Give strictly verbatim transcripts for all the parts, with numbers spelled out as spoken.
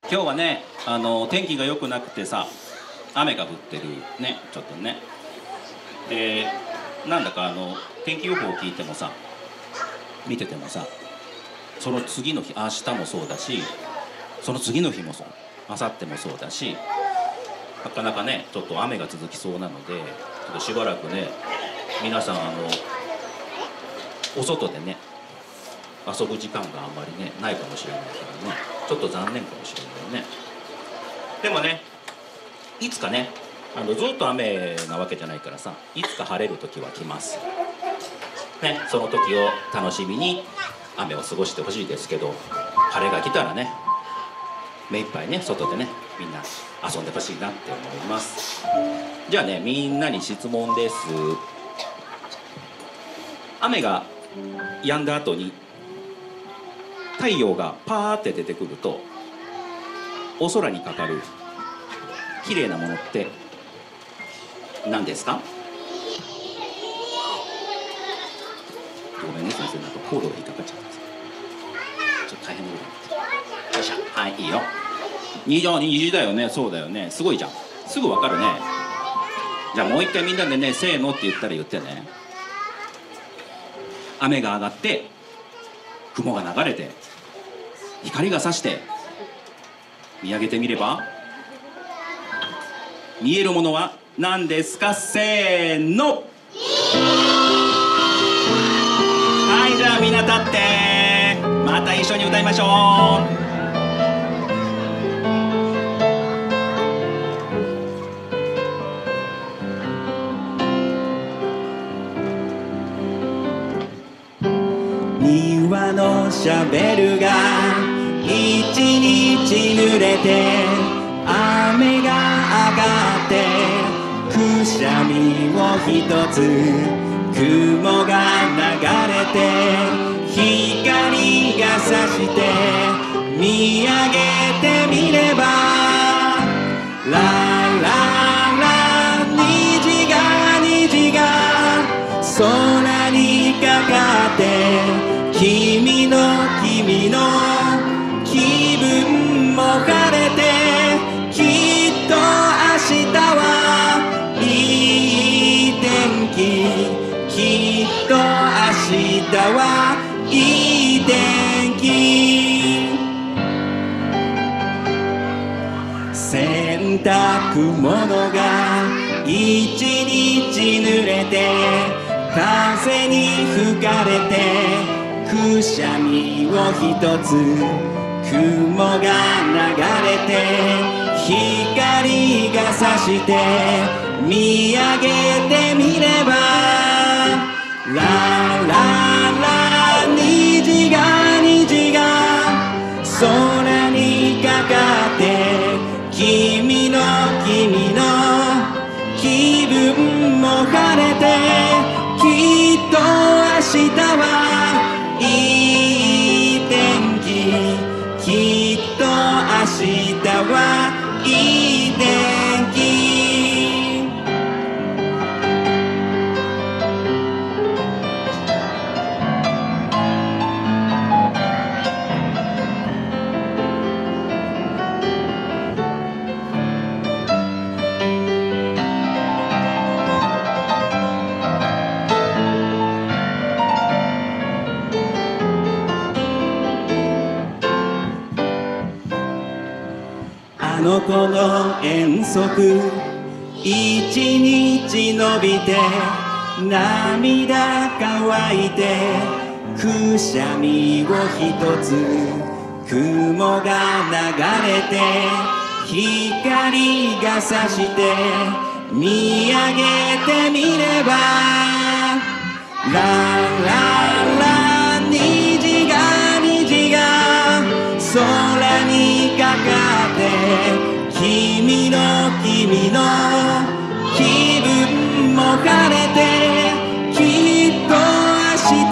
今日はね、あの天気が良くなくてさ、雨が降ってるね、ちょっとね。で、なんだかあの天気予報を聞いてもさ、見ててもさ、その次の日、明日もそうだし、その次の日もそう、明後日もそうだし、なかなかね、ちょっと雨が続きそうなので、ちょっとしばらくね、皆さんあのお外でね、遊ぶ時間があんまりねないかもしれないからね、ちょっと残念かもしれないね。でもね、いつかね、あのずっと雨なわけじゃないからさ、いつか晴れる時は来ますね。その時を楽しみに雨を過ごしてほしいですけど、晴れが来たらね、目いっぱいね外でねみんな遊んでほしいなって思います。じゃあね、みんなに質問です。雨が止んだ後に太陽がパーって出てくると、お空にかかる綺麗なものって何ですか？ごめんね先生、なんかコードが引っかかっちゃったんです。ちょっと大変なことになって。よいしょ、はい、いいよ。にじ虹だよね、そうだよね、すごいじゃん、すぐわかるね。じゃあもう一回みんなでね、せーのって言ったら言ってね。雨が上がって雲が流れて光が差して見上げてみれば見えるものは何ですか？せーの。はい、じゃあみんな立って、また一緒に歌いましょう。庭のシャベルが一日濡れて、雨が上がってくしゃみを一つ、雲が流れて光が差して見上げてみれば、ラララ虹が虹が空にかかって、君の君の気分も晴れて、きっと明日はいい天気、きっと明日はいい天気。洗濯物が一日濡れて、風に吹かれてくしゃみを一つ、雲が流れて光が差して見上げてみれば、ラララ虹が虹が空にかかって、君の君の気分も晴れて、きっと明日はいい天気、きっと明日はいい天気。あの子の遠足一日伸びて、涙乾いてくしゃみを一つ、雲が流れて光が差して見上げてみれば、ラララ虹が虹が空にかかって、君の君の気分も晴れて、きっと明日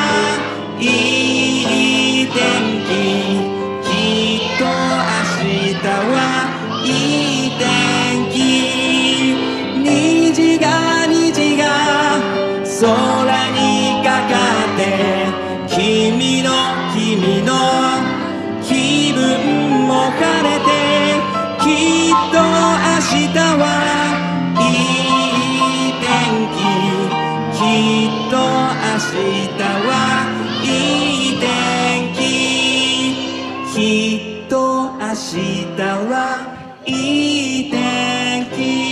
はいい天気、きっと明日はいい天気。虹が虹が空にかかって、君の君の気分も晴れてきっと明日はいい天気きっと明日はいい天気きっと明日はいい天気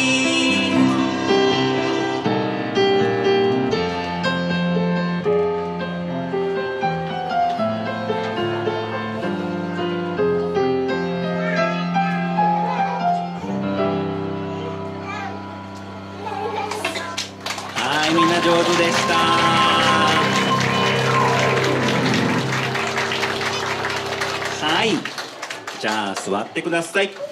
はい、みんな上手でした。はい、じゃあ座ってください。